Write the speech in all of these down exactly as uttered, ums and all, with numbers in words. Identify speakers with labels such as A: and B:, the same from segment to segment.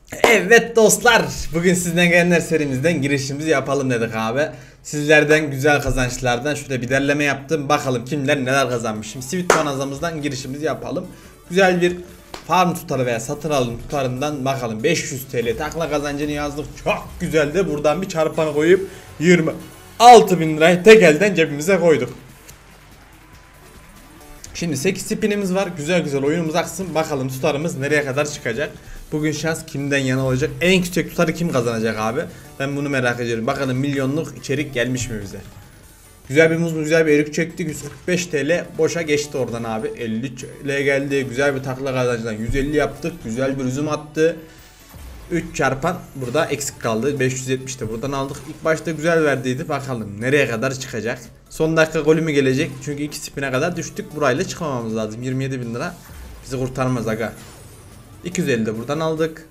A: Evet dostlar, bugün sizden gelenler serimizden girişimizi yapalım dedik abi. Sizlerden güzel kazançlardan şurada bir derleme yaptım. Bakalım kimler neler kazanmış. Şimdi Sweet Bonanza'mızdan girişimizi yapalım. Güzel bir farm tutarı veya satın alım tutarından bakalım. beş yüz T L takla kazancını yazdık. Çok güzeldi. Buradan bir çarpanı koyup yirmi altı bin lirayı tek elden cebimize koyduk. Şimdi sekiz spinimiz var. Güzel güzel oyunumuz aksın. Bakalım tutarımız nereye kadar çıkacak. Bugün şans kimden yana olacak? En yüksek tutarı kim kazanacak abi? Ben bunu merak ediyorum. Bakalım milyonluk içerik gelmiş mi bize? Güzel bir muz, güzel bir erik çektik. yüz kırk beş T L boşa geçti oradan abi. elli T L geldi. Güzel bir takla kazancından yüz elli yaptık. Güzel bir üzüm attı. üç çarpan burada eksik kaldı. beş yüz yetmiş de buradan aldık. İlk başta güzel verdiydi. Bakalım nereye kadar çıkacak. Son dakika golü mü gelecek? Çünkü iki spine kadar düştük. Burayla çıkmamamız lazım. yirmi yedi bin lira bizi kurtarmaz aga. iki yüz elli de buradan aldık.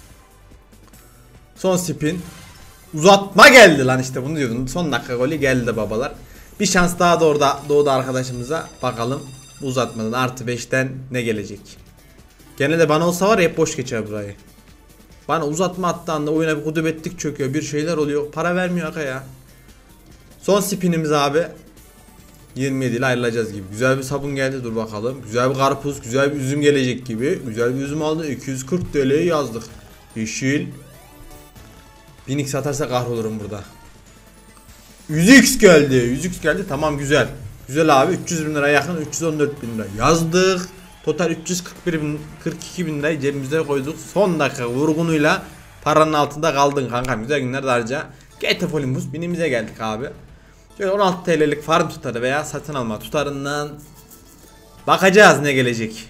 A: Son spin. Uzatma geldi lan, işte bunu diyordum. Son dakika golü geldi babalar. Bir şans daha da orada doğdu arkadaşımıza. Bakalım bu uzatmadan artı beşten ne gelecek. Gene de bana olsa var ya hep boş geçer burayı. Bana uzatma attığında oyuna bir kudubetlik çöküyor. Bir şeyler oluyor. Para vermiyor aga ya. Son spinimiz abi. yirmi yedi ile ayrılacağız gibi. Güzel bir sabun geldi, dur bakalım. Güzel bir karpuz, güzel bir üzüm gelecek gibi. Güzel bir üzüm aldı. iki yüz kırk T L'yi yazdık. Yeşil. bin x atarsa kahrolurum burada. yüz x geldi. yüz x geldi. Tamam, güzel. Güzel abi. üç yüz bin lira yakın. üç yüz on dört bin lira yazdık. Total üç yüz kırk bir bin, kırk iki bin lirayı cebimize koyduk. Son dakika vurgunuyla paranın altında kaldın kankam. Güzel günler de harca. G T F Olympus binimize geldik abi. Şöyle on altı T L'lik farm tutarı veya satın alma tutarından bakacağız ne gelecek.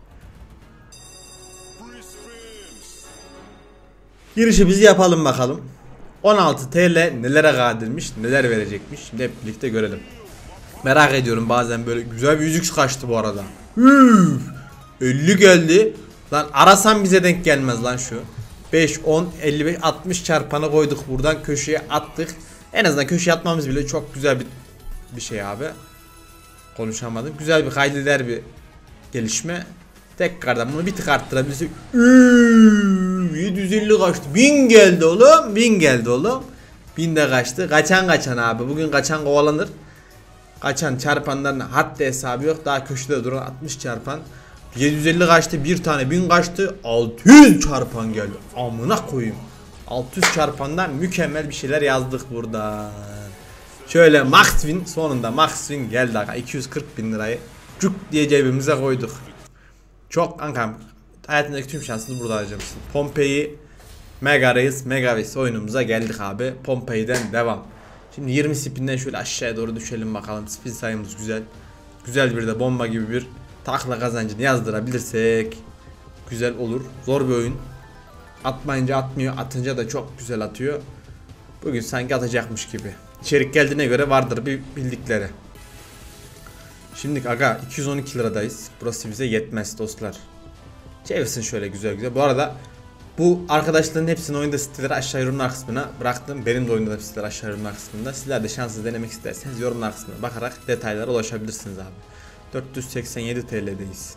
A: Girişi biz yapalım bakalım. on altı T L nelere kadirmiş, neler verecekmiş. Şimdi hep birlikte görelim. Merak ediyorum, bazen böyle güzel bir yüzük kaçtı bu arada. Üf, elli geldi. Lan arasam bize denk gelmez lan şu. beş, on, elli beş, altmış çarpanı koyduk buradan köşeye attık. En azından köşeye atmamız bile çok güzel bir bir şey abi. Konuşamadım. Güzel bir kaydeder bir gelişme. Tekrardan bunu bir tık arttırabilirsek. yedi yüz elli kaçtı. bin geldi oğlum. bin geldi oğlum. bin de kaçtı. Kaçan kaçan abi. Bugün kaçan kovalanır. Kaçan çarpanların haddi hesabı yok. Daha köşede duran altmış çarpan. yedi yüz elli kaçtı. Bir tane bin kaçtı. altı yüz çarpan geldi. Amına koyayım. altı yüz çarpandan mükemmel bir şeyler yazdık burada. Şöyle max win, sonunda max win geldi aga. iki yüz kırk bin lirayı cuk diye cebimize koyduk. Çok kankam, hayatındaki tüm şansını burada harcamışsın. Pompei Mega Reis Mega Reis oyunumuza geldik abi. Pompei'den devam. Şimdi yirmi spinden şöyle aşağıya doğru düşelim bakalım. Spin sayımız güzel. Güzel bir de bomba gibi bir takla kazancını yazdırabilirsek güzel olur. Zor bir oyun. Atmayınca atmıyor, atınca da çok güzel atıyor. Bugün sanki atacakmış gibi. İçerik geldiğine göre vardır bir bildikleri. Şimdi aga iki yüz on iki liradayız. Burası bize yetmez dostlar. Çevirsin şöyle güzel güzel. Bu arada bu arkadaşların hepsinin oyunda siteleri aşağı yorumlar kısmına bıraktım. Benim de oyunda da siteler aşağı yorumlar kısmında. Sizler de şanslı denemek isterseniz yorumlar kısmına bakarak detaylara ulaşabilirsiniz abi. dört yüz seksen yedi T L'deyiz.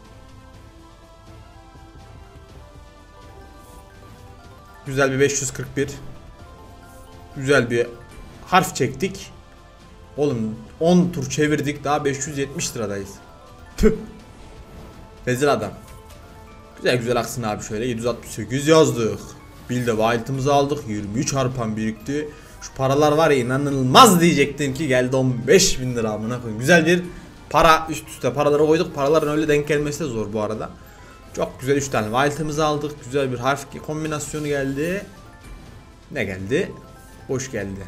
A: Güzel bir beş yüz kırk bir. Güzel bir harf çektik. Oğlum on tur çevirdik, daha beş yüz yetmiş liradayız. Tüh. Rezil adam. Güzel güzel aksın abi, şöyle yedi yüz altmış sekiz yazdık. Bir de wild'ımızı aldık. yirmi üç harpan birikti. Şu paralar var ya, inanılmaz diyecektim ki geldi on beş bin lira amına koyayım. Güzel bir para, üst üste paraları koyduk. Paraların öyle denk gelmesi de zor bu arada. Çok güzel üç tane wild'ımızı aldık. Güzel bir harf kombinasyonu geldi. Ne geldi? Boş geldi.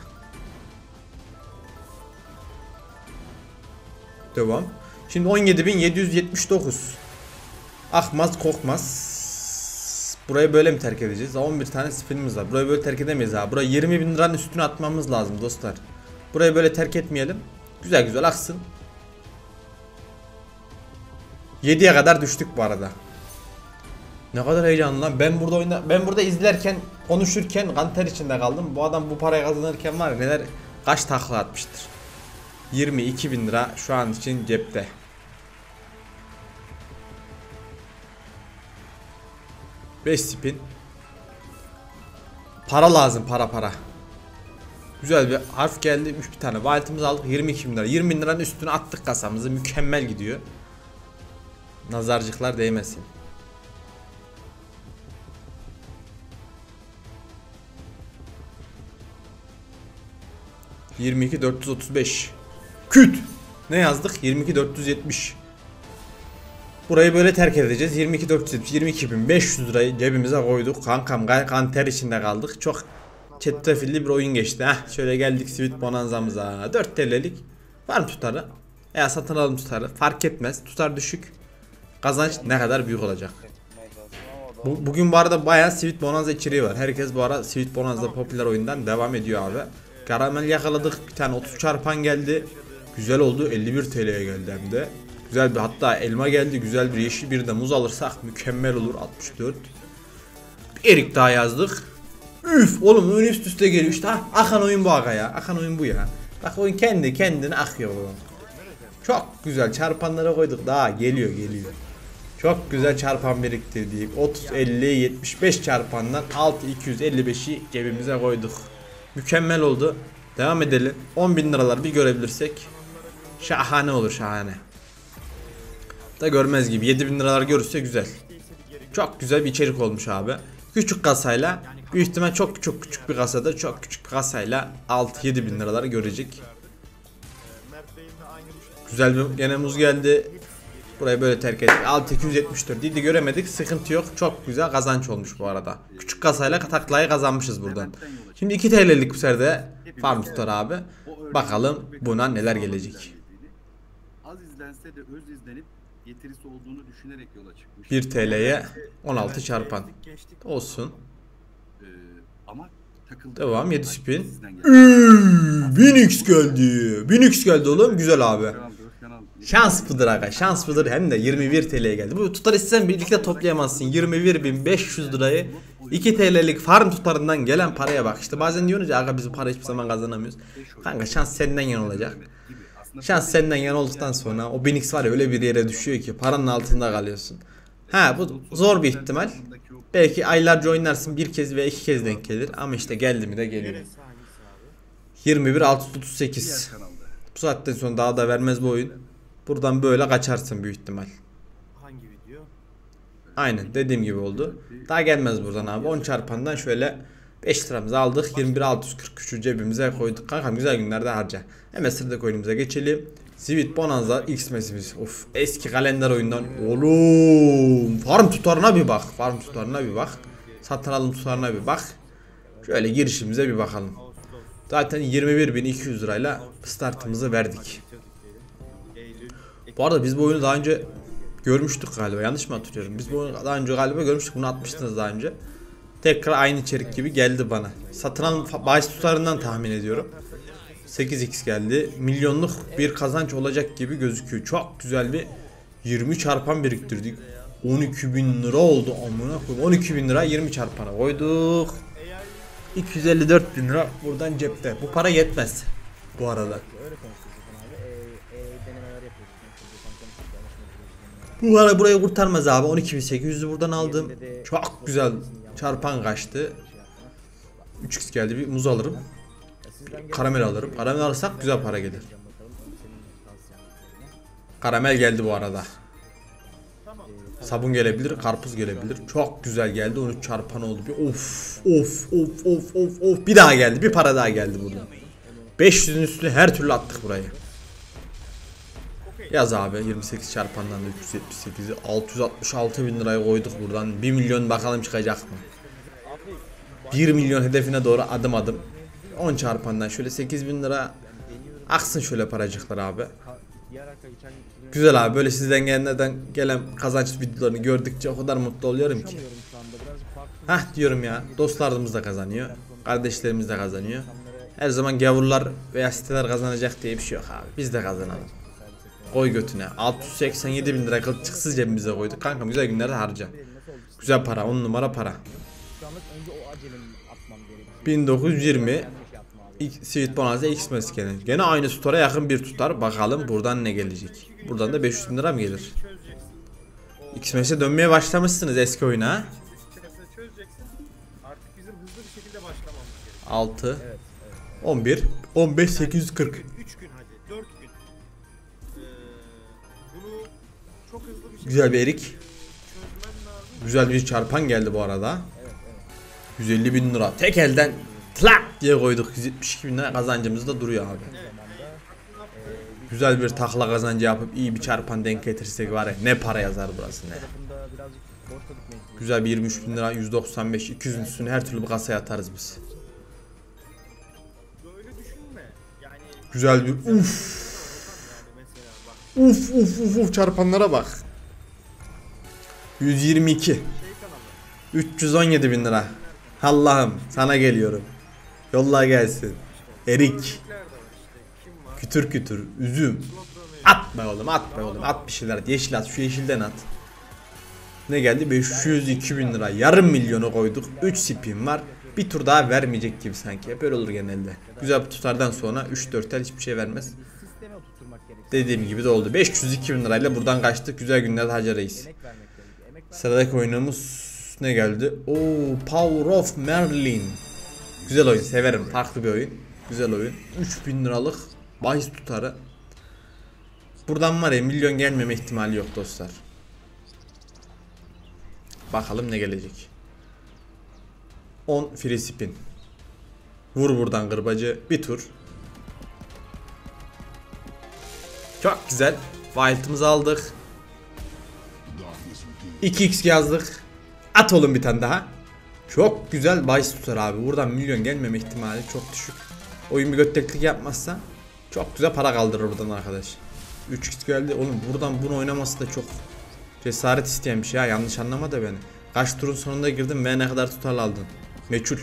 A: Devam. Şimdi on yedi bin yedi yüz yetmiş dokuz. Akmaz kokmaz. Burayı böyle mi terk edeceğiz? on bir tane spinimiz var. Burayı böyle terk edemeyiz abi. Burayı yirmi bin liranın üstüne atmamız lazım dostlar. Burayı böyle terk etmeyelim. Güzel güzel aksın. yediye kadar düştük bu arada. Ne kadar heyecanlı lan. Ben burada oyunda, ben burada izlerken, konuşurken kanter içinde kaldım. Bu adam bu parayı kazanırken var ya, neler kaç takla atmıştır. yirmi iki bin lira şu an için cepte. beş spin. Para lazım, para para. Güzel bir harf geldi. üç bir tane wild'ımızı aldık. yirmi iki bin lira. yirmi bin liranın üstüne attık kasamızı. Mükemmel gidiyor. Nazarcıklar değmesin. yirmi iki dört yüz otuz beş. Küt. Ne yazdık? yirmi iki dört yüz yetmiş. Burayı böyle terk edeceğiz. yirmi iki dört yüz yetmiş, yirmi iki bin beş yüz lirayı cebimize koyduk. Kankam kan ter içinde kaldık. Çok çetrefilli bir oyun geçti. Heh, şöyle geldik Sweet Bonanza'mıza. dört T L'lik var mı tutarı? Veya satın alım tutarı. Fark etmez. Tutar düşük. Kazanç ne kadar büyük olacak? Bu, bugün bu arada bayağı Sweet Bonanza içeriği var. Herkes bu ara Sweet Bonanza popüler oyundan devam ediyor abi. Karamel yakaladık. Bir tane otuz çarpan geldi. Güzel oldu. elli bir T L'ye geldi hem de. Güzel bir, hatta elma geldi. Güzel bir yeşil, bir de muz alırsak mükemmel olur. altmış dört. Bir erik daha yazdık. Üf oğlum, oyun üst üste geliyor işte. Ha, akan oyun bu aga ya. Akan oyun bu ya. Bak oyun kendi kendine akıyor oğlum. Çok güzel çarpanlara koyduk. Daha geliyor geliyor. Çok güzel çarpan biriktirdik. otuz, elli, yetmiş beş çarpandan altı iki yüz elli beşi cebimize koyduk. Mükemmel oldu. Devam edelim. on bin liralar bir görebilirsek şahane olur, şahane. Da görmez gibi. yedi bin liralar görürse güzel. Çok güzel bir içerik olmuş abi. Küçük kasayla, büyük ihtimal çok çok küçük bir kasada, çok küçük bir kasayla altı yedi bin liraları görecek. Güzel bir gene muz geldi. Burayı böyle terk ettik. altı iki yüz yetmiş dört idi, göremedik. Sıkıntı yok. Çok güzel kazanç olmuş bu arada. Küçük kasayla taklayı kazanmışız buradan. Şimdi iki T L'lik bu sefer de farm tutar abi. Bakalım buna neler gelecek.
B: Az izlense de öz izlenip getirisi olduğunu düşünerek yola çıkmış.
A: bir T L'ye on altı çarpan. Olsun.
B: Ee, ama takıldı.
A: Devam, yedi spin. bin X geldi. bin X geldi oğlum. Güzel abi. Şans pıdır aga, şans pıdır, hem de yirmi bir T L'ye geldi. Bu tutar istesen birlikte toplayamazsın. yirmi bir bin beş yüz lirayı iki T L'lik farm tutarından gelen paraya bak. İşte bazen diyoruz ya aga biz bu para hiçbir zaman kazanamıyoruz. Kanka şans senden yan olacak. Şans senden yan olduktan sonra o bin X var ya öyle bir yere düşüyor ki paranın altında kalıyorsun. Ha bu zor bir ihtimal. Belki aylarca oynarsın, bir kez veya iki kez denk gelir ama işte geldi mi de geliyor. yirmi bir altı yüz otuz sekiz. Bu saatten sonra daha da vermez bu oyun. Buradan böyle kaçarsın büyük ihtimal.
C: Hangi video?
A: Aynen dediğim gibi oldu. Daha gelmez buradan abi. on çarpandan şöyle beş liramızı aldık. yirmi bir altı yüz kırk üçü cebimize koyduk. Kanka güzel günlerde harca. Hemen sıradaki oyunumuza geçelim. Sweet Bonanza X'mesimiz. Of, eski kalender oyundan. Oğlum farm tutarına bir bak. Farm tutarına bir bak. Satın alım tutarına bir bak. Şöyle girişimize bir bakalım. Zaten yirmi bir bin iki yüz lirayla startımızı verdik. Bu arada biz bu oyunu daha önce görmüştük galiba, yanlış mı hatırlıyorum? Biz bu oyunu daha önce galiba görmüştük, bunu atmıştınız daha önce. Tekrar aynı içerik gibi geldi bana. Satın alım bahis tutarından tahmin ediyorum. sekiz X geldi. Milyonluk bir kazanç olacak gibi gözüküyor. Çok güzel bir yirmi çarpan biriktirdik. on iki bin lira oldu amına koyayım. on iki bin lira yirmi çarpana koyduk. iki yüz elli dört bin lira buradan cepte. Bu para yetmez bu arada. Bu para burayı kurtarmaz abi. on iki bin sekiz yüzü buradan aldım. Çok güzel çarpan kaçtı. üç X geldi, bir muz alırım. Bir karamel alırım. Karamel alırsak güzel para gelir. Karamel geldi bu arada. Sabun gelebilir, karpuz gelebilir. Çok güzel geldi. on üç çarpan oldu. Bir of of of of of of. Bir daha geldi. Bir para daha geldi buradan. beş yüzün üstüne her türlü attık burayı. Yaz abi, yirmi sekiz çarpandan da üç yüz yetmiş sekizi altı yüz altmış altı bin liraya koyduk buradan. bir milyon bakalım çıkacak mı? bir milyon hedefine doğru adım adım. on çarpandan şöyle sekiz bin lira aksın şöyle paracıklar abi. Güzel abi, böyle sizden gelenlerden gelen kazanç videolarını gördükçe o kadar mutlu oluyorum ki. Hah diyorum ya, dostlarımız da kazanıyor, kardeşlerimiz de kazanıyor. Her zaman gavurlar veya siteler kazanacak diye bir şey yok abi, biz de kazanalım. Koy götüne. altı yüz seksen yedi bin lira kılçıksız cebimize koyduk. Kanka güzel günlerde harca. Güzel para, on numara para. bin dokuz yüz yirmi Sweet Bonanza Xmas gene. Gene aynı tutora yakın bir tutar. Bakalım buradan ne gelecek. Buradan da beş yüz bin lira mı gelir? Xmas'e dönmeye başlamışsınız eski oyuna.
C: Artık bizim hızlı bir şekilde başlamamız gerekiyor.
A: altı,
C: Evet, evet.
A: on bir, on beş, sekiz yüz kırk.
C: üç gün hadi, dört gün. Ee, bunu çok hızlı bir şekilde
A: Güzel bir erik.
C: çözmen lazım.
A: Güzel bir çarpan geldi bu arada.
C: Evet, evet.
A: yüz elli bin lira. Tek elden tlak diye koyduk. yüz yetmiş iki bin lira kazancımız da duruyor abi.
C: Evet.
A: Güzel bir takla kazancı yapıp iyi bir çarpan denk getirsek var ya ne para yazar burası ne.
C: Tarafında birazcık boşta gitmek.
A: Güzel bir yirmi üç bin lira, yüz doksan beş, iki yüzün üstüne her türlü bir kasaya atarız biz.
C: Böyle düşünme. Yani
A: Güzel bir uf.
C: yani mesela bak
A: Uf uf uf uf çarpanlara bak. yüz yirmi iki.
C: şey kanalı.
A: üç yüz on yedi bin lira. Allah'ım sana geliyorum. Yolla gelsin. Erik.
C: Örnekler de var işte. Kim var?
A: Kütür kütür. Üzüm.
C: Slotrono'yu.
A: At be oğlum at be oğlum. At bir şeyler at. Yeşil at. Şu yeşilden at. Ne geldi? beş yüz iki bin lira. Yarım milyonu koyduk. üç spin var. Bir tur daha vermeyecek gibi sanki. Hep öyle olur genelde. Güzel bir tutardan sonra üç dört el hiçbir şey vermez.
C: Sisteme oturtturmak gerekiyor.
A: Dediğim gibi de oldu. beş yüz iki bin lirayla buradan kaçtık. Güzel günlerde Hacı Reis.
C: Emek vermek gerekiyor. Emek ver.
A: Sıradaki oyunumuz ne geldi? Oo, Power of Merlin. Güzel oyun, severim. Farklı bir oyun. Güzel oyun. üç bin liralık bahis tutarı. Buradan var ya milyon gelmeme ihtimali yok dostlar. Bakalım ne gelecek. on free spin. Vur buradan kırbacı. Bir tur. Çok güzel. Wild'ımızı aldık. iki x yazdık. At oğlum bir tane daha. Çok güzel bahis tutar abi. Buradan milyon gelmeme ihtimali çok düşük. Oyun bir götteklik yapmazsa çok güzel para kaldırır buradan arkadaş. üç x geldi. Oğlum buradan bunu oynaması da çok cesaret isteyen bir şey ha. Yanlış anlama da beni. Kaç turun sonunda girdim ve ne kadar tutarlı aldın. Meçhul.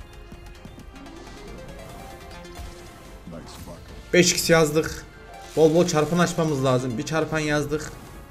A: beş x yazdık. Bol bol çarpan açmamız lazım. Bir çarpan yazdık.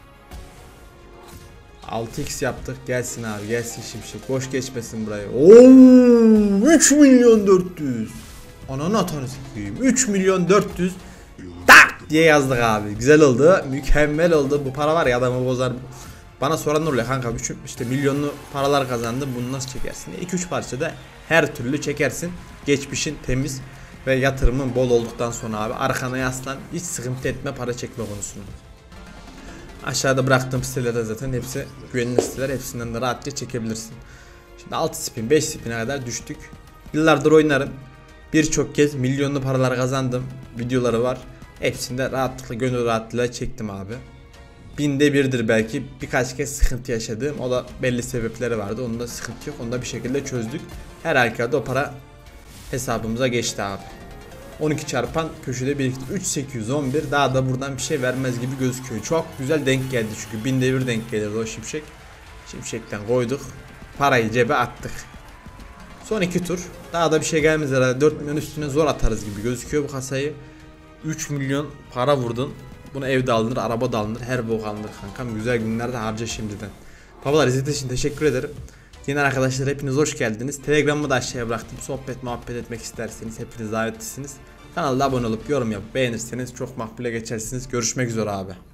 A: altı x yaptık. Gelsin abi gelsin şimşek. Boş geçmesin burayı. Oo, üç milyon dört yüz. Ananı atanı sikeyim. üç milyon dört yüz. Tak diye yazdık abi. Güzel oldu. Mükemmel oldu. Bu para var ya adamı bozar. Bana soran oluyor kanka. Üç, işte milyonlu paralar kazandım. Bunu nasıl çekersin? iki üç parçada her türlü çekersin. Geçmişin temiz ve yatırımın bol olduktan sonra abi arkana yaslan. Hiç sıkıntı etme para çekme konusunda. Aşağıda bıraktığım sitelerde zaten hepsi güvenilir siteler. Hepsinden de rahatça çekebilirsin. Şimdi altı spin beş spin'e kadar düştük. Yıllardır oynarım. Birçok kez milyonlu paralar kazandım. Videoları var. Hepsinde rahatlıkla gönül rahatlığıyla çektim abi. Binde birdir belki birkaç kez sıkıntı yaşadığım. O da belli sebepleri vardı. Onda sıkıntı yok. Onu da bir şekilde çözdük. Her halükarda o para hesabımıza geçti abi. on iki çarpan köşede birikti. üç bin sekiz yüz on bir daha da buradan bir şey vermez gibi gözüküyor. Çok güzel denk geldi çünkü binde bir denk gelirdi o şimşek. Şimşekten koyduk. Parayı cebe attık. Son iki tur. Daha da bir şey gelmez herhalde. dört milyon üstüne zor atarız gibi gözüküyor bu kasayı. üç milyon para vurdun. Bunu evde alınır, araba da alınır, her bok alınır kankam. Güzel günlerde harca şimdiden. Babalar izlediğiniz için teşekkür ederim. Yeni arkadaşlar hepiniz hoş geldiniz. Telegram'ı da aşağıya bıraktım. Sohbet muhabbet etmek isterseniz hepiniz davetlisiniz. Kanalda abone olup yorum yapıp beğenirseniz çok makbule geçersiniz. Görüşmek üzere abi.